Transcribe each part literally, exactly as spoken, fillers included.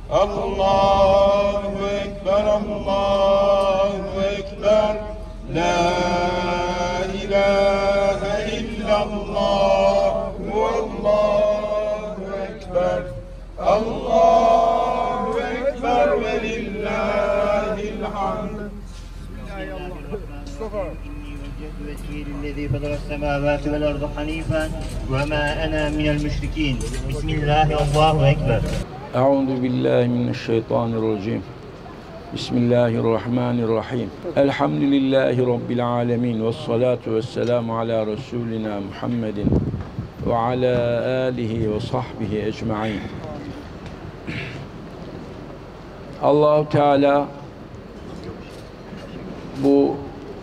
Allahu Ekber, Allahu Ekber, La ilahe illallah, Allahu Ekber, Allahu Ekber ve lillahil hamd. وجهت الذي فطر السماوات والأرض حنيفا وما أنا من المشركين بسم الله الله أكبر أعوذ بالله من الشيطان الرجيم بسم الله الرحمن الرحيم الحمد لله رب العالمين والصلاة والسلام على رسولنا محمد وعلى آله وصحبه أجمعين. Allah Teala bu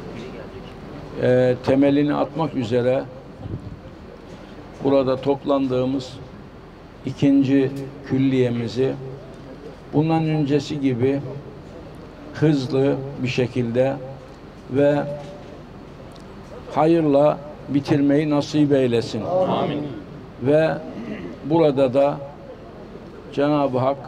e, temelini atmak üzere burada toplandığımız ikinci külliyemizi bundan öncesi gibi hızlı bir şekilde ve hayırla bitirmeyi nasip eylesin. Amin. Ve burada da Cenab-ı Hak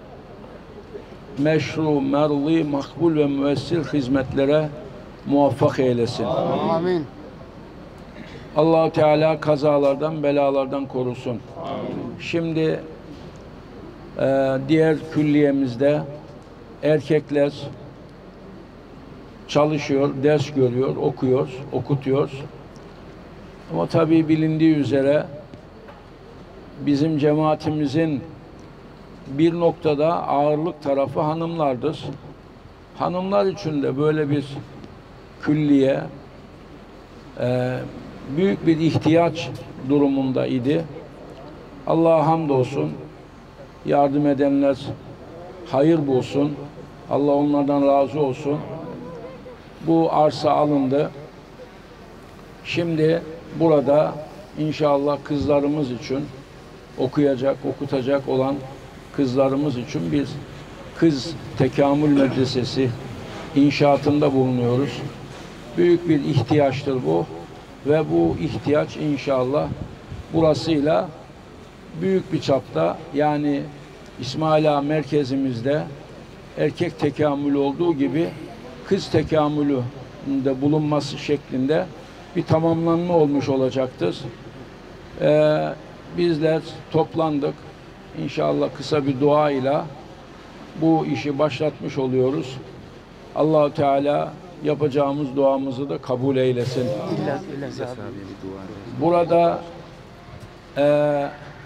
meşru, merli, makbul ve müessir hizmetlere muvaffak eylesin. Amin. Allah-u Teala kazalardan, belalardan korusun. Amin. Şimdi e, diğer külliyemizde erkekler çalışıyor, ders görüyor, okuyor, okutuyor. Ama tabii bilindiği üzere bizim cemaatimizin bir noktada ağırlık tarafı hanımlardır. Hanımlar için de böyle bir külliye e, büyük bir ihtiyaç durumunda idi. Allah'a hamdolsun, yardım edenler hayır bulsun. Allah onlardan razı olsun. Bu arsa alındı. Şimdi burada inşallah kızlarımız için okuyacak, okutacak olan kızlarımız için bir kız tekamül medresesi inşaatında bulunuyoruz. Büyük bir ihtiyaçtır bu ve bu ihtiyaç inşallah burasıyla büyük bir çapta, yani İsmail Ağa merkezimizde erkek tekamülü olduğu gibi kız tekamülü de bulunması şeklinde bir tamamlanma olmuş olacaktır. Ee, bizler toplandık. İnşallah kısa bir dua ile bu işi başlatmış oluyoruz. Allah-u Teala yapacağımız duamızı da kabul eylesin. Burada e,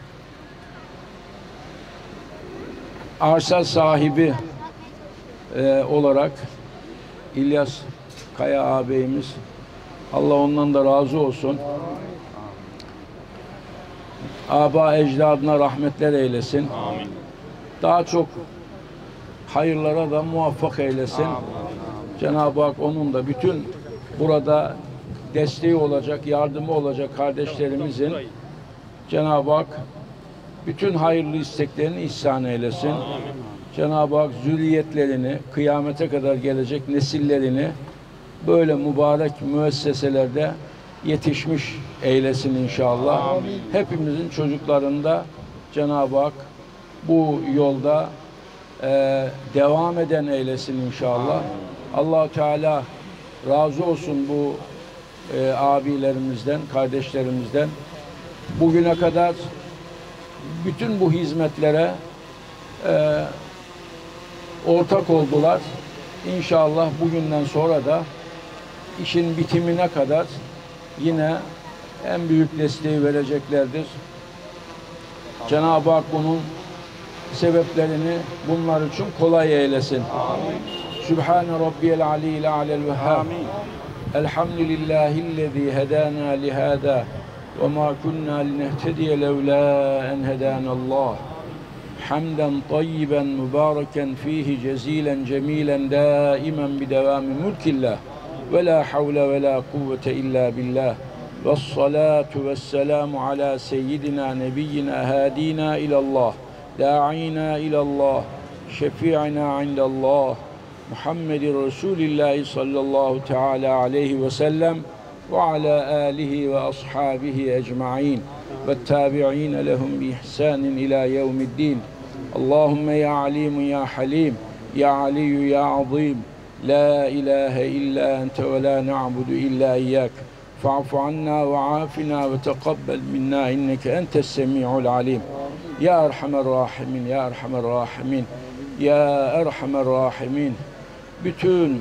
arsa sahibi e, olarak İlyas Kaya ağabeyimiz, Allah ondan da razı olsun. Aba ecdadına rahmetler eylesin. Amin. Daha çok hayırlara da muvaffak eylesin. Cenab-ı Hak onun da bütün burada desteği olacak, yardımı olacak kardeşlerimizin Cenab-ı Hak bütün hayırlı isteklerini ihsan eylesin. Cenab-ı Hak zürriyetlerini, kıyamete kadar gelecek nesillerini böyle mübarek müesseselerde yetişmiş eylesin inşallah. Amin. Hepimizin çocuklarında Cenab-ı Hak bu yolda e, devam eden eylesin inşallah. Allah-u Teala razı olsun bu e, abilerimizden, kardeşlerimizden. Bugüne kadar bütün bu hizmetlere e, ortak oldular. İnşallah bugünden sonra da işin bitimine kadar yine en büyük desteği vereceklerdir. Cenab-ı Hak bunun sebeplerini bunlar için kolay eylesin. Amin. Sübhane Rabbiyel Aliyyil A'lel Vehhab. Elhamdülillahillezî hedâna lihâdâ ve mâ kunnâ linehtediye levlâ en hedânallâh. Hamden tayyiben mübâreken fîhi cezîlen cemîlen dâimen bidevâmi mülkillah. Ve la havle ve la kuvvete illa billah. Vessalatu vesselamu ala seyyidina nebiyyina hadina ilallah. Da'ina ilallah. Şefi'ina indallah. Muhammedin Resulillahi sallallahu teala aleyhi ve sellem ve ala alihi ve ashabihi ecma'in ve tabi'ine lehum bi ihsanin ila yevmiddin. Allahümme ya alimun ya halim, ya aliyyü ya azim, la ilahe illa ente ve la na'budu illa iyyak. Fa'fu anna ve afina ve teqabbel minna inneke entes semi'ul alim. Ya Erhamer Rahimin, Ya Erhamer Rahimin, Ya Erhamer Rahimin. Bütün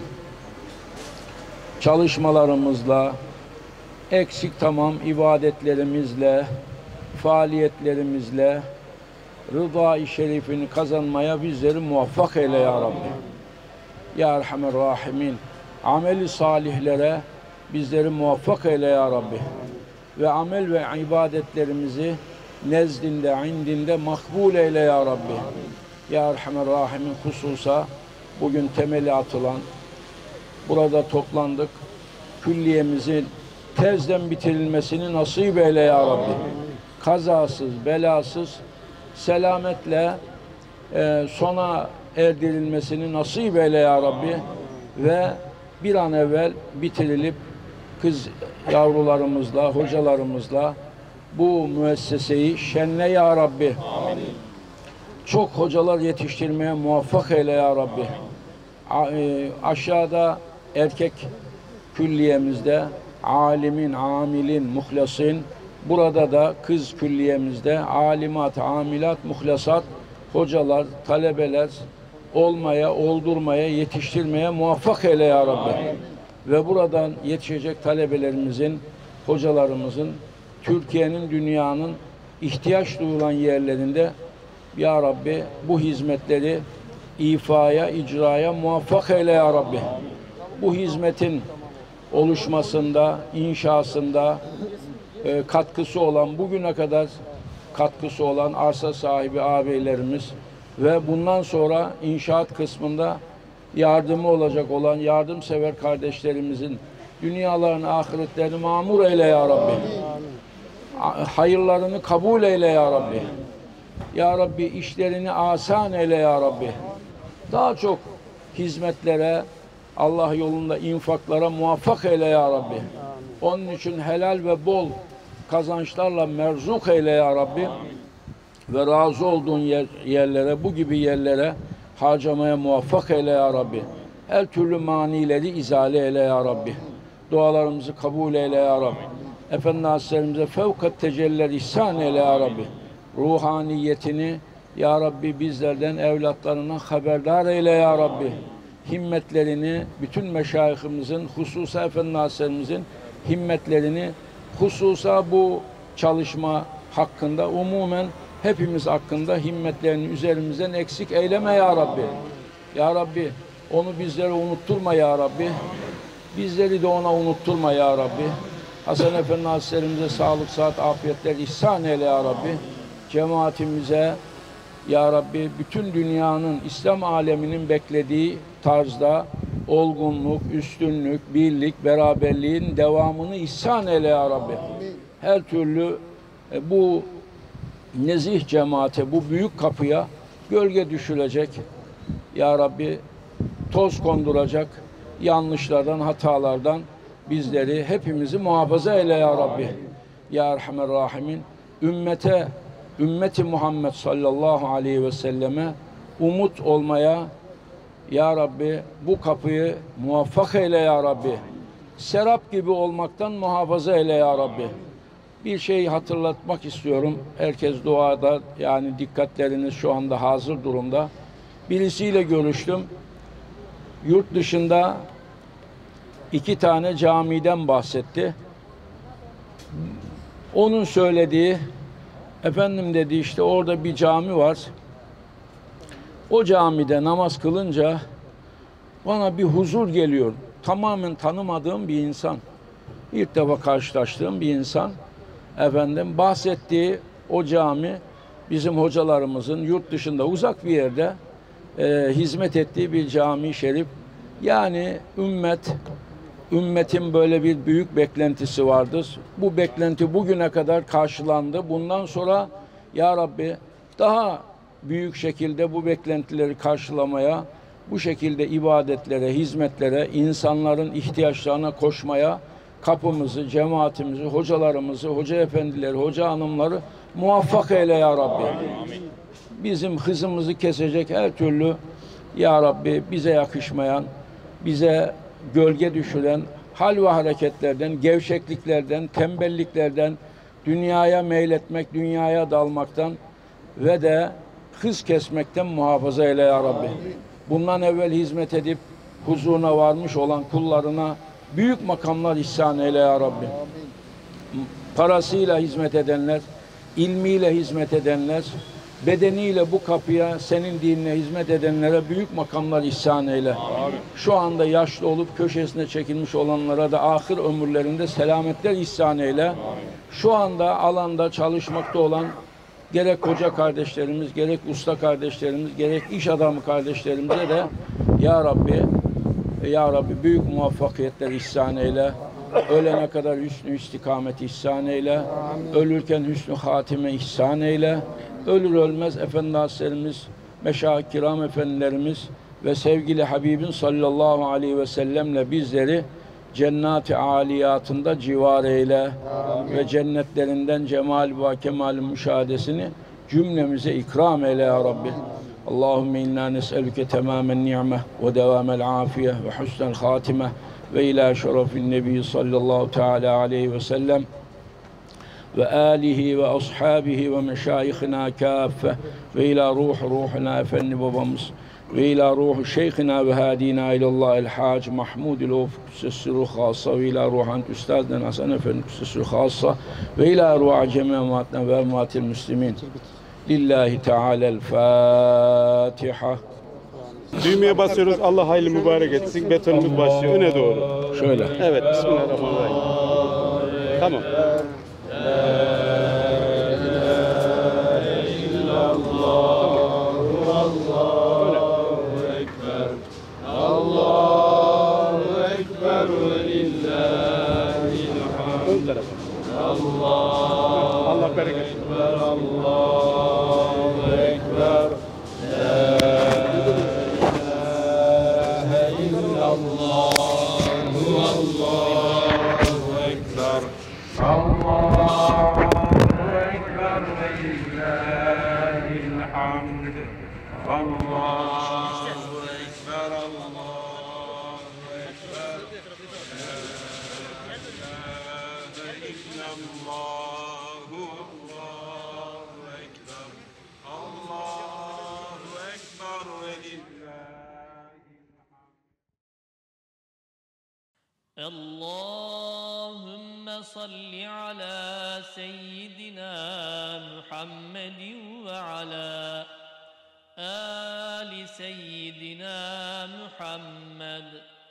çalışmalarımızla, eksik tamam ibadetlerimizle, faaliyetlerimizle rıza-i şerifini kazanmaya bizleri muvaffak eyle ya Rabbi. Ya Erhamer Rahimin. Ameli salihlere bizleri muvaffak eyle ya Rabbi. Ve amel ve ibadetlerimizi nezdinde, indinde makbul eyle ya Rabbi. Ya Erhamer Rahimin hususa bugün temeli atılan, burada toplandık, külliyemizin tezden bitirilmesini nasip eyle ya Rabbi. Kazasız, belasız, selametle e, sona erdirilmesini nasip eyle ya Rabbi. Ve bir an evvel bitirilip kız yavrularımızla, hocalarımızla bu müesseseyi şenle ya Rabbi. Amin. Çok hocalar yetiştirmeye muvaffak eyle ya Rabbi. A, e, aşağıda erkek külliyemizde alimin, amilin, muhlasin, burada da kız külliyemizde alimat, amilat, muhlasat hocalar, talebeler olmaya, oldurmaya, yetiştirmeye muvaffak eyle ya Rabbi. Amin. Ve buradan yetişecek talebelerimizin, hocalarımızın Türkiye'nin, dünyanın ihtiyaç duyulan yerlerinde ya Rabbi bu hizmetleri ifaya, icraya muvaffak eyle ya Rabbi. Bu hizmetin oluşmasında, inşasında e, katkısı olan, bugüne kadar katkısı olan arsa sahibi ağabeylerimiz ve bundan sonra inşaat kısmında yardımı olacak olan yardımsever kardeşlerimizin dünyalarını, ahiretlerini mamur eyle ya Rabbi. Hayırlarını kabul eyle ya Rabbi. Ya Rabbi işlerini asan eyle ya Rabbi. Daha çok hizmetlere, Allah yolunda infaklara muvaffak eyle ya Rabbi. Onun için helal ve bol kazançlarla merzuk eyle ya Rabbi. Ve razı olduğun yer, yerlere, bu gibi yerlere harcamaya muvaffak eyle ya Rabbi. Her türlü manileri izale eyle ya Rabbi. Dualarımızı kabul eyle ya Rabbi. Efendi Hazretlerimize fevkat tecelliler ihsan eyle ya Rabbi. Ruhaniyetini ya Rabbi bizlerden, evlatlarından haberdar eyle ya Rabbi. Himmetlerini, bütün meşayihimizin, hususa Efendi Hazretlerimizin himmetlerini, hususa bu çalışma hakkında, umumen hepimiz hakkında himmetlerini üzerimizden eksik eyleme ya Rabbi. Ya Rabbi onu bizlere unutturma ya Rabbi. Bizleri de ona unutturma ya Rabbi. Hasan Efendi Hazretlerimize sağlık, sıhhat, afiyetler ihsan eyle ya Rabbi. Cemaatimize ya Rabbi bütün dünyanın, İslam aleminin beklediği tarzda olgunluk, üstünlük, birlik, beraberliğin devamını ihsan eyle ya Rabbi. Her türlü e, bu nezih cemaate, bu büyük kapıya gölge düşürecek ya Rabbi, toz konduracak yanlışlardan, hatalardan bizleri, hepimizi muhafaza eyle ya Rabbi. Ya Erhamer Rahimin, ümmete, ümmeti Muhammed sallallahu aleyhi ve selleme umut olmaya ya Rabbi bu kapıyı muvaffak eyle ya Rabbi. Serap gibi olmaktan muhafaza eyle ya Rabbi. Bir şey hatırlatmak istiyorum. Herkes duada, yani dikkatleriniz şu anda hazır durumda. Birisiyle görüştüm. Yurt dışında iki tane camiden bahsetti. Onun söylediği, efendim dedi, işte orada bir cami var. O camide namaz kılınca bana bir huzur geliyor. Tamamen tanımadığım bir insan. İlk defa karşılaştığım bir insan. Efendim bahsettiği o cami bizim hocalarımızın yurt dışında uzak bir yerde e, hizmet ettiği bir cami-i şerif. Yani ümmet, ümmetin böyle bir büyük beklentisi vardır. Bu beklenti bugüne kadar karşılandı. Bundan sonra ya Rabbi daha büyük şekilde bu beklentileri karşılamaya, bu şekilde ibadetlere, hizmetlere, insanların ihtiyaçlarına koşmaya kapımızı, cemaatimizi, hocalarımızı, hoca efendileri, hoca hanımları muvaffak eyle ya Rabbi. Amin. bizim hızımızı kesecek her türlü Ya Rabbi bize yakışmayan, bize gölge düşüren hal ve hareketlerden, gevşekliklerden, tembelliklerden, dünyaya meyletmek, dünyaya dalmaktan ve de hız kesmekten muhafaza eyle Ya Rabbi. Bundan evvel hizmet edip huzuruna varmış olan kullarına büyük makamlar ihsan eyle Ya Rabbi. Parasıyla hizmet edenler, ilmiyle hizmet edenler, bedeniyle bu kapıya, senin dinine hizmet edenlere büyük makamlar ihsan eyle. Amin. Şu anda yaşlı olup köşesine çekilmiş olanlara da ahir ömürlerinde selametler ihsan eyle. Amin. Şu anda alanda çalışmakta olan gerek koca kardeşlerimiz, gerek usta kardeşlerimiz, gerek iş adamı kardeşlerimize de Ya Rabbi, Ya Rabbi büyük muvaffakiyetler ihsan eyle. Ölene kadar hüsnü istikamet ihsan eyle. Amin. Ölürken hüsnü hatime ihsan eyle. Ölür ölmez Efendi Hazretlerimiz, Meşâih Kiram Efendilerimiz ve sevgili Habibin sallallahu aleyhi ve sellemle bizleri cennet-i aliyatında civar eyle. Amin. Ve cennetlerinden cemal ve kemalin müşahadesini cümlemize ikram eyle Ya Rabbi. Allahümme inna nes'elüke temamen ni'me ve devamel afiye ve husnel hatime ve ila şerefin nebi sallallahu teala aleyhi ve sellem ve alihi ve ashabihi ve meşayihina kaffe ve ila ruh ruhuna efendi babamız ve ila ruhu şeyhina ve hadina ilallah el hac Mahmud il-Uf kussesiru khassa ve ila ruhan üstadden Hasan efendi kussesiru khassa ve ila ruha cemi'atna ve ematil müslimin lillahi teala'l Fatiha. Düğmeye basıyoruz. Allah hayırlı mübarek etsin. Betonumuz başlıyor. Öne doğru. Şöyle. Evet. Bismillahirrahmanirrahim. Tamam. Allah bereket versin. Allahu Ekber. La ilahe illallah. Allahu Ekber. Allahu Ekber ve lillahil hamd. Allahu Ekber. Allahu Ekber. La ilahe illallah. اللهم صل على سيدنا محمد وعلى آل سيدنا محمد